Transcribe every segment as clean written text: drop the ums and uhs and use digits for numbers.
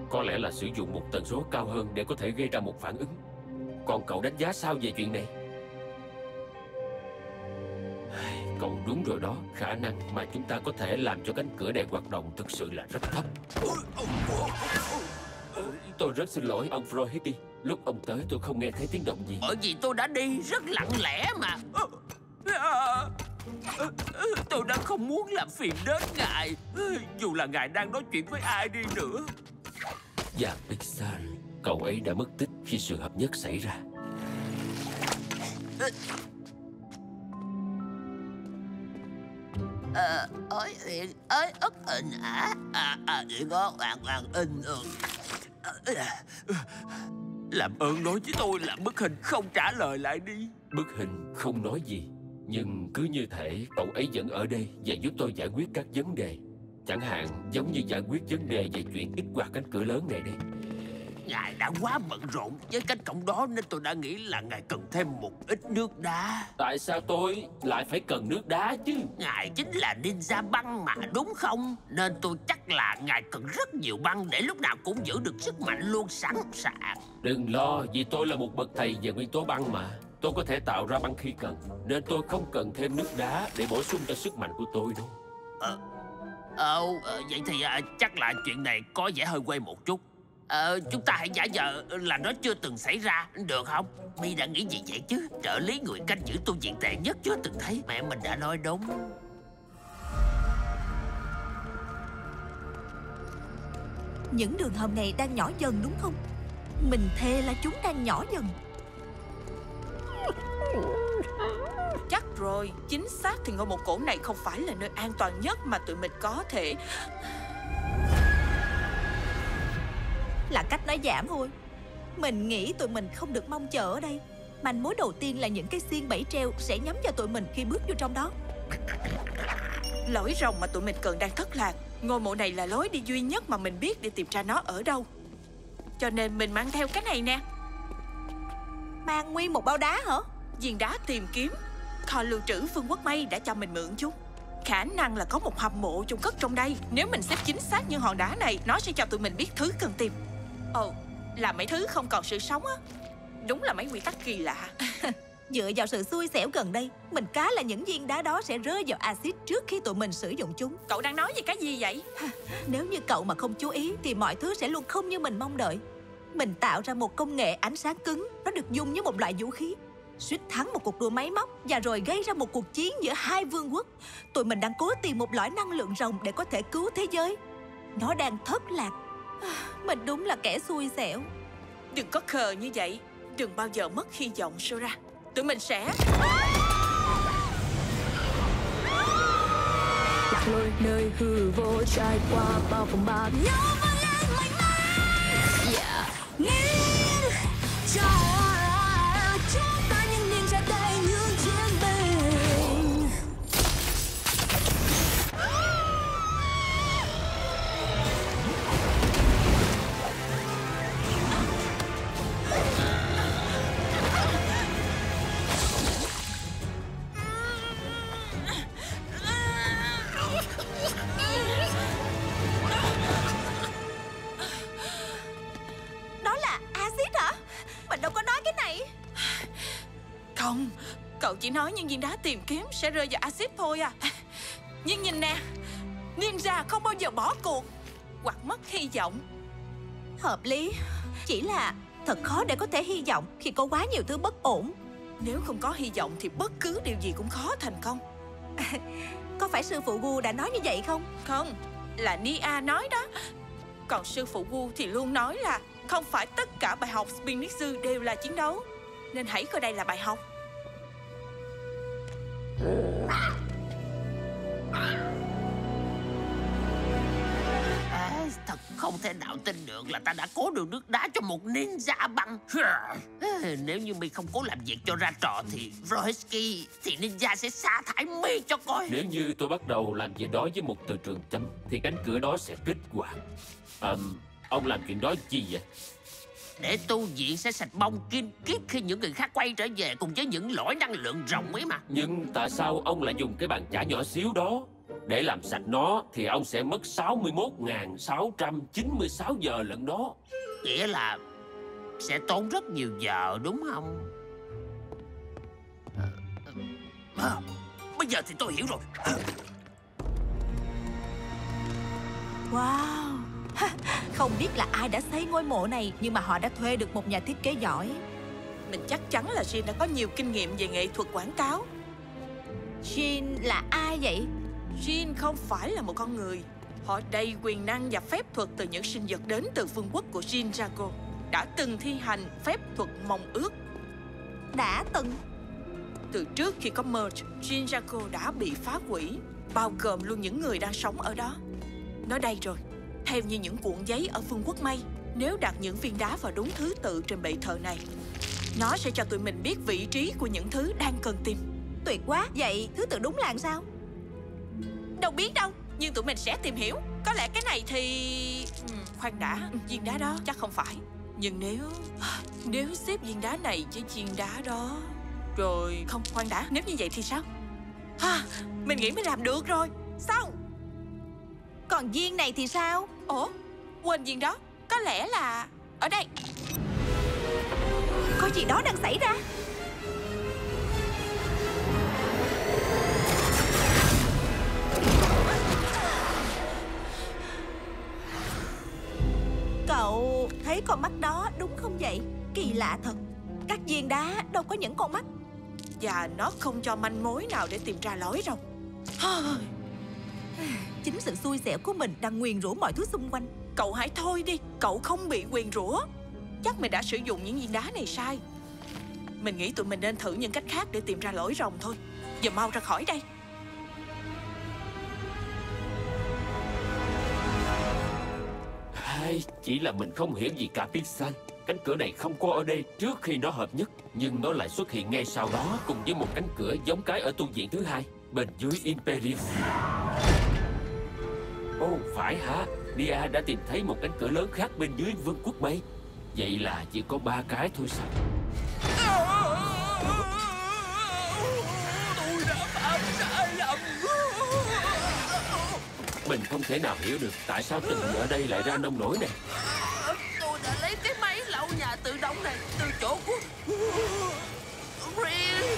Có lẽ là sử dụng một tần số cao hơn để có thể gây ra một phản ứng. Còn cậu đánh giá sao về chuyện này? Cậu đúng rồi đó. Khả năng mà chúng ta có thể làm cho cánh cửa này hoạt động thực sự là rất thấp. Tôi rất xin lỗi ông Frohity. Lúc ông tới tôi không nghe thấy tiếng động gì. Bởi vì tôi đã đi rất lặng lẽ mà. Tôi đã không muốn làm phiền đến ngài, dù là ngài đang nói chuyện với ai đi nữa. Và Pixar, cậu ấy đã mất tích khi sự hợp nhất xảy ra. Ơi hiện ơi ức hình điện có hoàng in. Làm ơn nói với tôi là bức hình không trả lời lại đi. Bức hình không nói gì, nhưng cứ như thể cậu ấy vẫn ở đây và giúp tôi giải quyết các vấn đề. Chẳng hạn giống như giải quyết vấn đề về chuyện kích hoạt cánh cửa lớn này đi. Ngài đã quá bận rộn với cánh cổng đó nên tôi đã nghĩ là ngài cần thêm một ít nước đá. Tại sao tôi lại phải cần nước đá chứ? Ngài chính là ninja băng mà đúng không? Nên tôi chắc là ngài cần rất nhiều băng để lúc nào cũng giữ được sức mạnh luôn sẵn sàng. Đừng lo, vì tôi là một bậc thầy về nguyên tố băng mà. Tôi có thể tạo ra băng khi cần, nên tôi không cần thêm nước đá để bổ sung cho sức mạnh của tôi đâu. Vậy thì chắc là chuyện này có vẻ hơi quê một chút. Chúng ta hãy giả vờ là nó chưa từng xảy ra, được không? Mi đã nghĩ gì vậy chứ? Trợ lý người canh giữ tu viện tệ nhất chưa từng thấy. Mẹ mình đã nói đúng. Những đường hầm này đang nhỏ dần đúng không? Mình thề là chúng đang nhỏ dần. Chắc rồi, chính xác thì ngôi mộ cổ này không phải là nơi an toàn nhất mà tụi mình có thể. Là cách nói giảm thôi. Mình nghĩ tụi mình không được mong chờ ở đây. Manh mối đầu tiên là những cái xiên bẫy treo sẽ nhắm vào tụi mình khi bước vô trong đó. Lối rồng mà tụi mình cần đang thất lạc. Ngôi mộ này là lối đi duy nhất mà mình biết để tìm ra nó ở đâu. Cho nên mình mang theo cái này nè. Mang nguyên một bao đá hả? Viên đá tìm kiếm. Kho lưu trữ Vương quốc Mây đã cho mình mượn chúng. Khả năng là có một hầm mộ chôn cất trong đây. Nếu mình xếp chính xác như hòn đá này, nó sẽ cho tụi mình biết thứ cần tìm. Là mấy thứ không còn sự sống á. Đúng là mấy quy tắc kỳ lạ. Dựa vào sự xui xẻo gần đây, mình cá là những viên đá đó sẽ rơi vào axit trước khi tụi mình sử dụng chúng. Cậu đang nói về cái gì vậy? Nếu như cậu mà không chú ý thì mọi thứ sẽ luôn không như mình mong đợi. Mình tạo ra một công nghệ ánh sáng cứng. Nó được dùng như một loại vũ khí, suýt thắng một cuộc đua máy móc và rồi gây ra một cuộc chiến giữa hai vương quốc. Tụi mình đang cố tìm một lõi năng lượng rồng để có thể cứu thế giới. Nó đang thất lạc. Mình đúng là kẻ xui xẻo. Đừng có khờ như vậy. Đừng bao giờ mất hy vọng, Sora. Tụi mình sẽ lạc lối nơi hư vô, trải qua bao phong ba. Nhớ vang lên mạnh mẽ. Nghĩ cho chúng ta những niềm trái tay những chiến binh. Đó là axit hả? Mình đâu có nói cái này. Không, cậu chỉ nói những viên đá tìm kiếm sẽ rơi vào axit thôi à. Nhưng nhìn nè, ninja không bao giờ bỏ cuộc hoặc mất hy vọng. Hợp lý. Chỉ là thật khó để có thể hy vọng khi có quá nhiều thứ bất ổn. Nếu không có hy vọng thì bất cứ điều gì cũng khó thành công. Có phải sư phụ Gu đã nói như vậy không? Không, là Nia nói đó. Còn sư phụ Gu thì luôn nói là không phải tất cả bài học Spinitzu đều là chiến đấu. Nên hãy coi đây là bài học. Thật không thể nào tin được là ta đã cố được nước đá cho một ninja băng. Nếu như mi không cố làm việc cho ra trò thì Vrohitsky thì ninja sẽ sa thải mi cho coi. Nếu như tôi bắt đầu làm gì đó với một từ trường châm thì cánh cửa đó sẽ kích hoạt. Ông làm chuyện đó chi vậy? Để tu viện sẽ sạch bông kim kiết khi những người khác quay trở về cùng với những lõi năng lượng rồng ấy mà. Nhưng tại sao ông lại dùng cái bàn chải nhỏ xíu đó Để làm sạch nó thì ông sẽ mất 61.696 giờ lận đó. Nghĩa là sẽ tốn rất nhiều giờ đúng không? Bây giờ thì tôi hiểu rồi. Wow. Không biết là ai đã xây ngôi mộ này, nhưng mà họ đã thuê được một nhà thiết kế giỏi. Mình chắc chắn là Jin đã có nhiều kinh nghiệm về nghệ thuật quảng cáo. Jin là ai vậy? Jin không phải là một con người. Họ đầy quyền năng và phép thuật từ những sinh vật đến từ vương quốc của Jinjago, đã từng thi hành phép thuật mong ước. Đã từng. Từ trước khi có Merge, Jinjago đã bị phá hủy, bao gồm luôn những người đang sống ở đó. Nó đây rồi. Theo như những cuộn giấy ở vương quốc mây, nếu đặt những viên đá vào đúng thứ tự trên bệ thờ này, nó sẽ cho tụi mình biết vị trí của những thứ đang cần tìm. Tuyệt quá. Vậy thứ tự đúng là sao? Đâu biết đâu, nhưng tụi mình sẽ tìm hiểu. Có lẽ cái này thì... khoan đã, viên đá đó chắc không phải. Nhưng nếu xếp viên đá này với viên đá đó... Rồi... Không, khoan đã, nếu như vậy thì sao? Mình nghĩ mình làm được rồi. Sao? Còn viên này thì sao? Ủa, quên viên đó. Có lẽ là... ở đây. Có gì đó đang xảy ra. Cậu thấy con mắt đó đúng không vậy? Kỳ lạ thật. Các viên đá đâu có những con mắt. Và nó không cho manh mối nào để tìm ra lối rồng. Chính sự xui xẻo của mình đang nguyền rủa mọi thứ xung quanh. Cậu hãy thôi đi. Cậu không bị nguyền rủa. Chắc mình đã sử dụng những viên đá này sai. Mình nghĩ tụi mình nên thử những cách khác để tìm ra lối rồng thôi. Giờ mau ra khỏi đây. Chỉ là mình không hiểu gì cả Pixan. Cánh cửa này không có ở đây trước khi nó hợp nhất, nhưng nó lại xuất hiện ngay sau đó cùng với một cánh cửa giống cái ở tu viện thứ hai bên dưới Imperium. Ồ, phải hả? Nia đã tìm thấy một cánh cửa lớn khác bên dưới Vương quốc Mây. Vậy là chỉ có 3 cái thôi sao? Tôi đã phạm sai lầm. Mình không thể nào hiểu được tại sao tình ở đây lại ra nông nổi này. Tôi đã lấy cái máy lau nhà tự động này từ chỗ của Rin.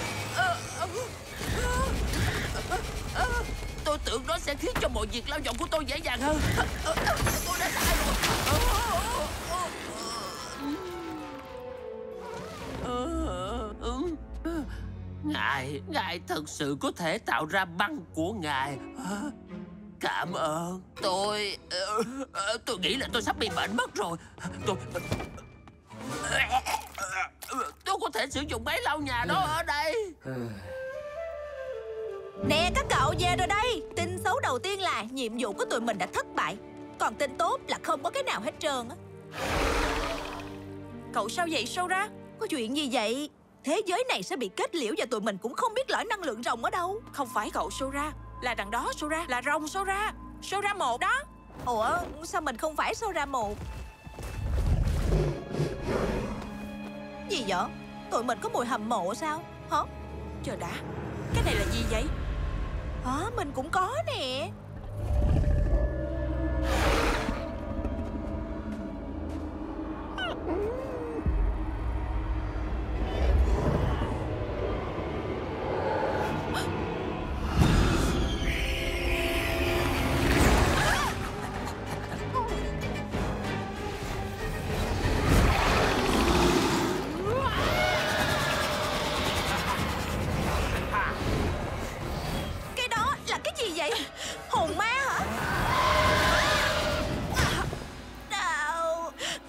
Tôi tưởng nó sẽ khiến cho mọi việc lau dọn của tôi dễ dàng hơn. Tôi đã sai rồi. Ngài thật sự có thể tạo ra băng của Ngài. Cảm ơn. Tôi nghĩ là tôi sắp bị bệnh mất rồi. Tôi có thể sử dụng máy lau nhà đó ở đây. Nè các cậu, về rồi đây. Tin xấu đầu tiên là nhiệm vụ của tụi mình đã thất bại. Còn tin tốt là không có cái nào hết trơn á. Cậu sao vậy Sora? Có chuyện gì vậy? Thế giới này sẽ bị kết liễu và tụi mình cũng không biết lõi năng lượng rồng ở đâu. Không phải cậu Sora. Là đằng đó Sora. Là rồng Sora. Sora 1 đó. Ủa sao mình không phải Sora 1? Gì vậy? Tụi mình có mùi hầm mộ sao? Hả? Chờ đã. Cái này là gì vậy? Hả? Mình cũng có nè. Cái đó là cái gì vậy? Hồn ma hả? Đau.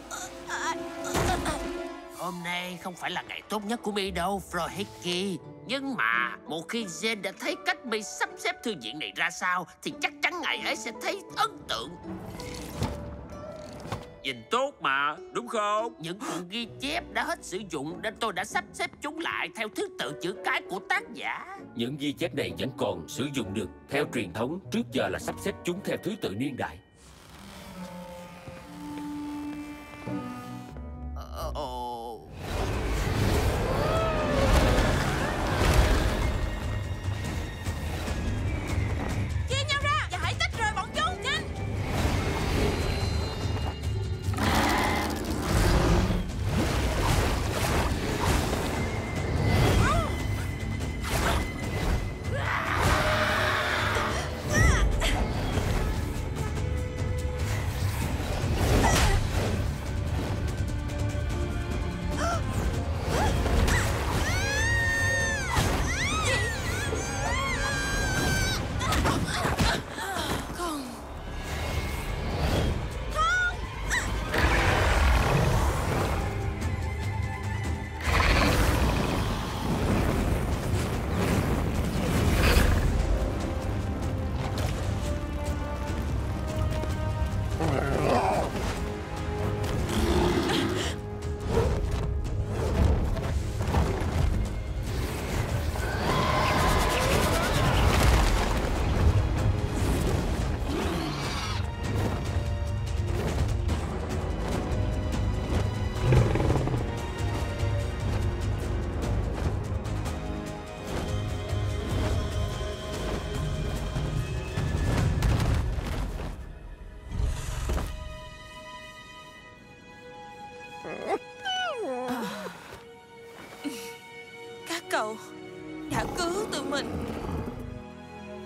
Hôm nay không phải là ngày tốt nhất của Mi đâu, Frohiki. Nhưng mà một khi Zen đã thấy cách Mi sắp xếp thư viện này ra sao thì chắc chắn ngày ấy sẽ thấy ấn tượng. Nhìn tốt mà, đúng không? Những cuộn ghi chép đã hết sử dụng nên tôi đã sắp xếp chúng lại theo thứ tự chữ cái của tác giả. Những ghi chép này vẫn còn sử dụng được. Theo truyền thống, trước giờ là sắp xếp chúng theo thứ tự niên đại. Chia nhau ra.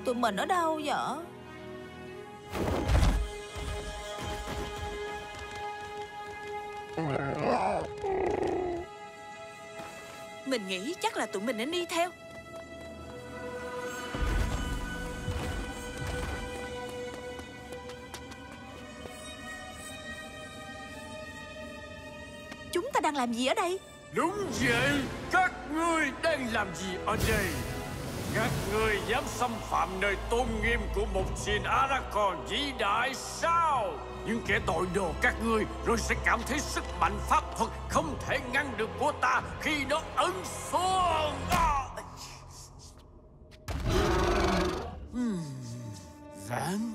tụi mình ở đâu vậy? Mình nghĩ chắc là tụi mình nên đi theo. Chúng ta đang làm gì ở đây? Đúng vậy, các ngươi đang làm gì ở đây? Các ngươi dám xâm phạm nơi tôn nghiêm của một Jin Arachon vĩ đại sao? Những kẻ tội đồ các ngươi rồi sẽ cảm thấy sức mạnh pháp thuật không thể ngăn được của ta khi nó ấn xuống. Zant.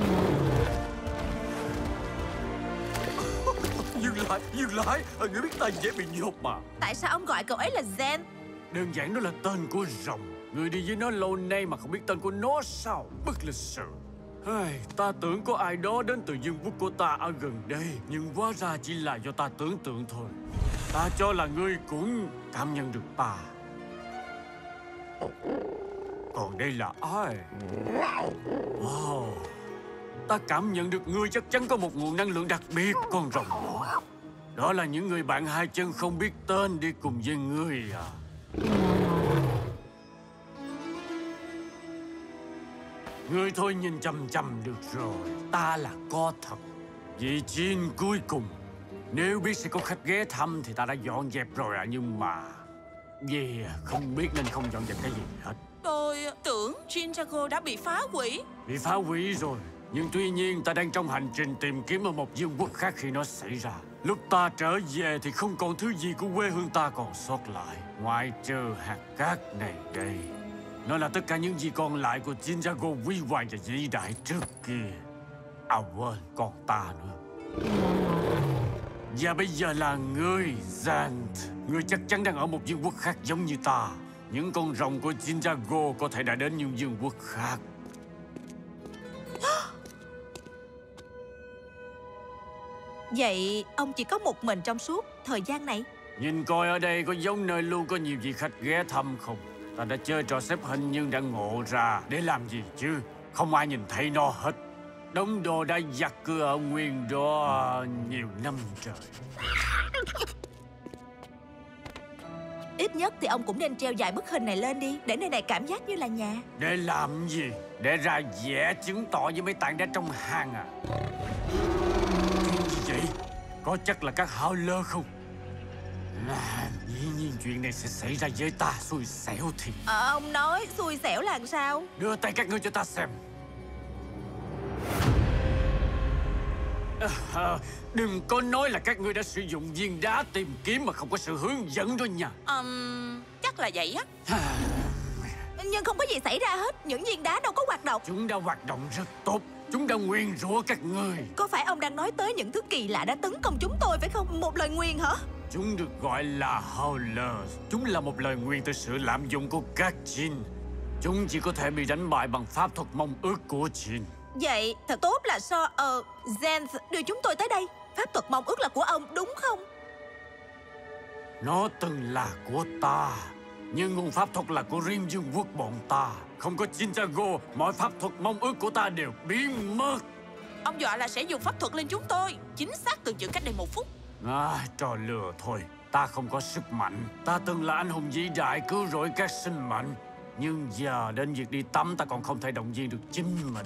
Dừng lại, ngươi biết ta dễ bị nhột mà. Tại sao ông gọi cậu ấy là Zen? Đơn giản đó là tên của rồng. Người đi với nó lâu nay mà không biết tên của nó sao? Bất lịch sự. Ta tưởng có ai đó đến từ vương quốc của ta ở gần đây, nhưng hóa ra chỉ là do ta tưởng tượng thôi. Ta cho là ngươi cũng cảm nhận được ta. Còn đây là ai? Wow. Ta cảm nhận được ngươi chắc chắn có một nguồn năng lượng đặc biệt, con rồng nhỏ. Đó là những người bạn hai chân không biết tên đi cùng với ngươi à? Ngươi thôi nhìn chằm chằm được rồi. Ta là có thật. Vị Jin cuối cùng. Nếu biết sẽ có khách ghé thăm thì ta đã dọn dẹp rồi à, nhưng mà không biết nên không dọn dẹp cái gì hết. Tôi tưởng Jinjago đã bị phá hủy. Bị phá hủy rồi. Nhưng tuy nhiên ta đang trong hành trình tìm kiếm ở một vương quốc khác khi nó xảy ra. Lúc ta trở về thì không còn thứ gì của quê hương ta còn sót lại, ngoại trừ hạt cát này đây. Nó là tất cả những gì còn lại của Jinjago huy hoàng và vĩ đại trước kia. À quên, còn ta nữa. Và bây giờ là ngươi, Zant. Ngươi chắc chắn đang ở một vương quốc khác giống như ta. Những con rồng của Jinjago có thể đã đến những vương quốc khác. Vậy ông chỉ có một mình trong suốt thời gian này? Nhìn coi ở đây có giống nơi luôn có nhiều vị khách ghé thăm không? Ta đã chơi trò xếp hình nhưng đã ngộ ra. Để làm gì chứ? Không ai nhìn thấy nó hết. Đống đồ đã giặt cứ ở nguyên đó nhiều năm trời. Ít nhất thì ông cũng nên treo vài bức hình này lên đi, để nơi này cảm giác như là nhà. Để làm gì? Để ra vẻ chứng tỏ với mấy tảng đá trong hang à? Chuyện gì vậy? Có chắc là các Howler không? Dĩ nhiên chuyện này sẽ xảy ra với ta, xui xẻo thì. Ông nói xui xẻo là sao? Đưa tay các ngươi cho ta xem. Đừng có nói là các ngươi đã sử dụng viên đá tìm kiếm mà không có sự hướng dẫn đó nha. Chắc là vậy á. Nhưng không có gì xảy ra hết. Những viên đá đâu có hoạt động. Chúng đã hoạt động rất tốt. Chúng đã nguyền rủa các ngươi. Có phải ông đang nói tới những thứ kỳ lạ đã tấn công chúng tôi phải không? Một lời nguyền hả? Chúng được gọi là Howler. Chúng là một lời nguyền từ sự lạm dụng của các Jin. Chúng chỉ có thể bị đánh bại bằng pháp thuật mong ước của Jin. Vậy thật tốt là Zen đưa chúng tôi tới đây. Pháp thuật mong ước là của ông đúng không? Nó từng là của ta, nhưng nguồn pháp thuật là của riêng vương quốc bọn ta. Không có Jinjago, mọi pháp thuật mong ước của ta đều biến mất. Ông dọa là sẽ dùng pháp thuật lên chúng tôi. Chính xác từng chữ cách đây 1 phút. Trò lừa thôi. Ta không có sức mạnh. Ta từng là anh hùng vĩ đại cứu rỗi các sinh mệnh. Nhưng giờ đến việc đi tắm ta còn không thể động viên được chính mình.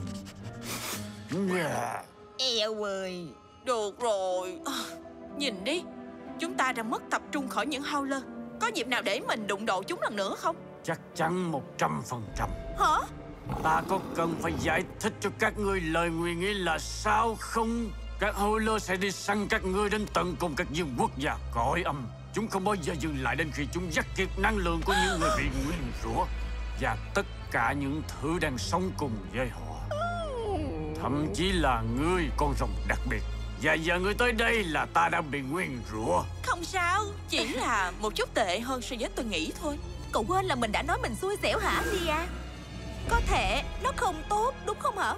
Eo ơi. Được rồi. Nhìn đi, chúng ta đã mất tập trung khỏi những Howler. Có dịp nào để mình đụng độ chúng lần nữa không? Chắc chắn 100%. Hả? Ta có cần phải giải thích cho các ngươi lời nguyền nghĩa là sao không? Các Howler sẽ đi săn các ngươi đến tận cùng các vương quốc và cõi âm. Chúng không bao giờ dừng lại đến khi chúng dắt kiệt năng lượng của những người bị nguyền rủa và tất cả những thứ đang sống cùng với họ. Thậm chí là ngươi, con rồng đặc biệt. Và giờ ngươi tới đây là ta đã bị nguyền rủa. Không sao, chỉ là một chút tệ hơn so với tôi nghĩ thôi. Cậu quên là mình đã nói mình xui xẻo hả Lia? Có thể nó không tốt đúng không hả?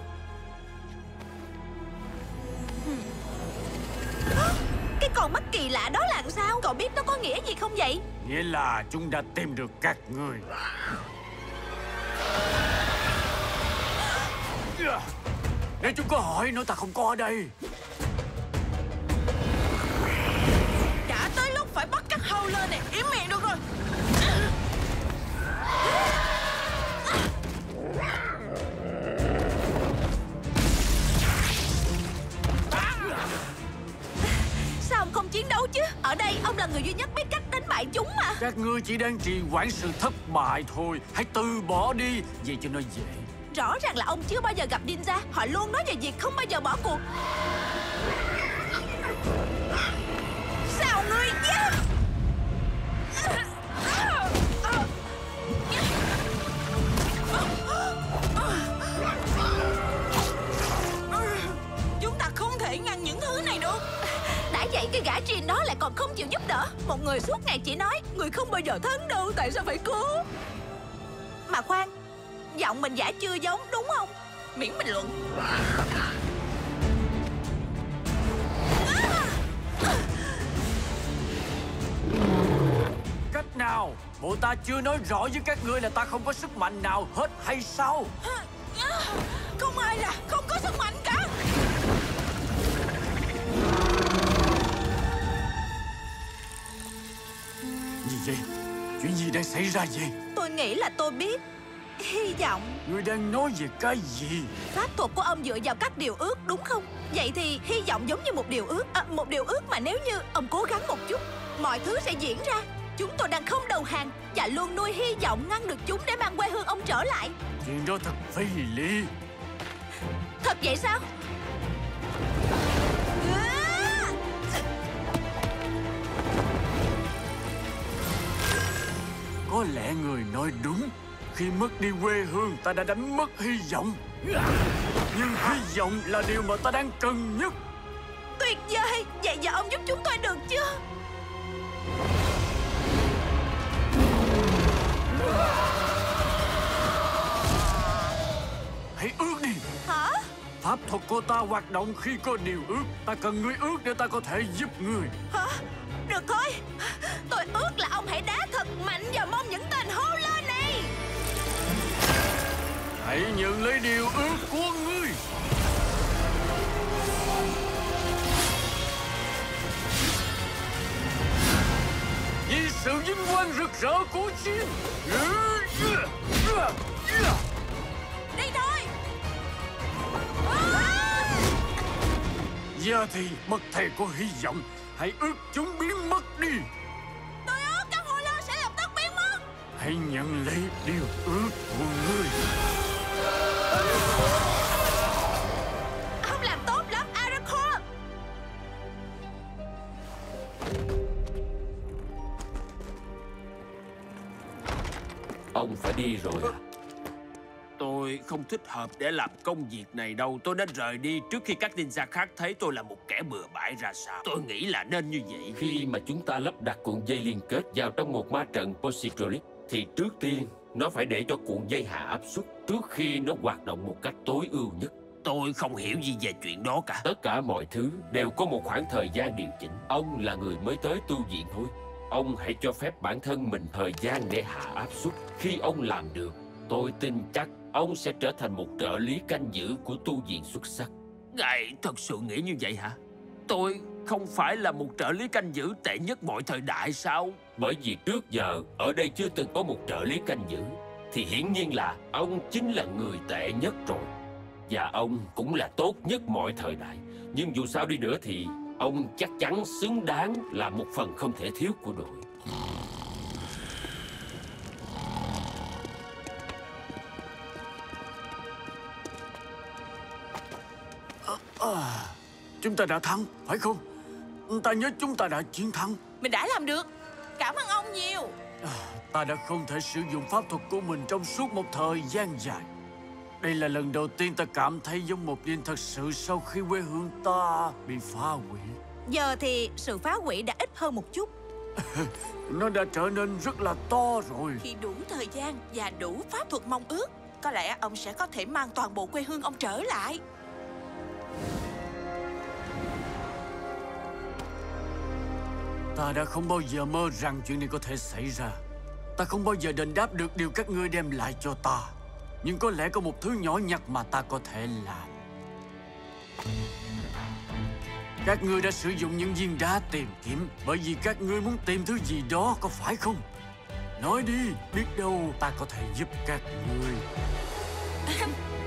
Cái con mắt kỳ lạ đó là sao? Cậu biết nó có nghĩa gì không vậy? Nghĩa là chúng đã tìm được các ngươi. Nếu chúng có hỏi nữa ta không có ở đây. Đã tới lúc phải bắt các hâu lên này. Im miệng được rồi. Sao ông không chiến đấu chứ? Ở đây ông là người duy nhất biết cách đánh bại chúng mà. Các ngươi chỉ đang trì hoãn sự thất bại thôi. Hãy từ bỏ đi, vậy cho nó dễ. Rõ ràng là ông chưa bao giờ gặp ninja. Họ luôn nói về việc không bao giờ bỏ cuộc. Sao ngươi dám? Chúng ta không thể ngăn những thứ này được. Đã vậy cái gã Jin đó lại còn không chịu giúp đỡ. Một người suốt ngày chỉ nói người không bao giờ thắng đâu, tại sao phải cố? Mà khoan, giọng mình giả chưa giống đúng không? Miễn bình luận. Cách nào? Bộ ta chưa nói rõ với các ngươi là ta không có sức mạnh nào hết hay sao? Không ai là không có sức mạnh cả. Gì vậy? Chuyện gì đang xảy ra vậy? Tôi nghĩ là tôi biết. Hy vọng. Ngươi đang nói về cái gì? Pháp thuật của ông dựa vào các điều ước đúng không? Vậy thì hy vọng giống như một điều ước. Một điều ước mà nếu như ông cố gắng một chút, mọi thứ sẽ diễn ra. Chúng tôi đang không đầu hàng và luôn nuôi hy vọng ngăn được chúng để mang quê hương ông trở lại. Chuyện đó thật phi lý. Thật vậy sao? Có lẽ người nói đúng. Khi mất đi quê hương, ta đã đánh mất hy vọng. Nhưng hy vọng là điều mà ta đang cần nhất. Tuyệt vời. Vậy giờ ông giúp chúng tôi được chưa? Hãy ước đi. Hả? Pháp thuật của ta hoạt động khi có điều ước. Ta cần ngươi ước để ta có thể giúp ngươi. Hả? Được thôi. Tôi ước là ông hãy đá thật mạnh vào mông những tên hô lên này. Hãy nhận lấy điều ước của ngươi. Vì sự vinh quang rực rỡ của Jin. Đi thôi. Giờ thì bậc thầy của hy vọng, hãy ước chúng biến mất đi. Tôi ước các hô lớn sẽ lập tức biến mất. Hãy nhận lấy điều ước của ngươi. Ông làm tốt lắm, Arako. Ông phải đi rồi à? Tôi không thích hợp để làm công việc này đâu. Tôi nên rời đi trước khi các ninja khác thấy tôi là một kẻ bừa bãi ra sao. Tôi nghĩ là nên như vậy. Khi mà chúng ta lắp đặt cuộn dây liên kết vào trong một ma trận Positronic thì trước tiên nó phải để cho cuộn dây hạ áp suất trước khi nó hoạt động một cách tối ưu nhất. Tôi không hiểu gì về chuyện đó cả. Tất cả mọi thứ đều có một khoảng thời gian điều chỉnh. Ông là người mới tới tu viện thôi. Ông hãy cho phép bản thân mình thời gian để hạ áp suất. Khi ông làm được, tôi tin chắc ông sẽ trở thành một trợ lý canh giữ của tu viện xuất sắc. Ngài thật sự nghĩ như vậy hả? Tôi không phải là một trợ lý canh giữ tệ nhất mọi thời đại sao? Bởi vì trước giờ ở đây chưa từng có một trợ lý canh giữ, thì hiển nhiên là ông chính là người tệ nhất rồi. Và ông cũng là tốt nhất mọi thời đại. Nhưng dù sao đi nữa thì ông chắc chắn xứng đáng là một phần không thể thiếu của đội. Chúng ta đã thắng, phải không? Ta nhớ chúng ta đã chiến thắng. Mình đã làm được. Cảm ơn ông nhiều. Ta đã không thể sử dụng pháp thuật của mình trong suốt một thời gian dài. Đây là lần đầu tiên ta cảm thấy giống một Jin thật sự sau khi quê hương ta bị phá hủy. Giờ thì sự phá hủy đã ít hơn một chút. Nó đã trở nên rất là to rồi. Khi đủ thời gian và đủ pháp thuật mong ước, có lẽ ông sẽ có thể mang toàn bộ quê hương ông trở lại. Ta đã không bao giờ mơ rằng chuyện này có thể xảy ra. Ta không bao giờ đền đáp được điều các ngươi đem lại cho ta. Nhưng có lẽ có một thứ nhỏ nhặt mà ta có thể làm. Các ngươi đã sử dụng những viên đá tìm kiếm bởi vì các ngươi muốn tìm thứ gì đó, có phải không? Nói đi, biết đâu ta có thể giúp các ngươi.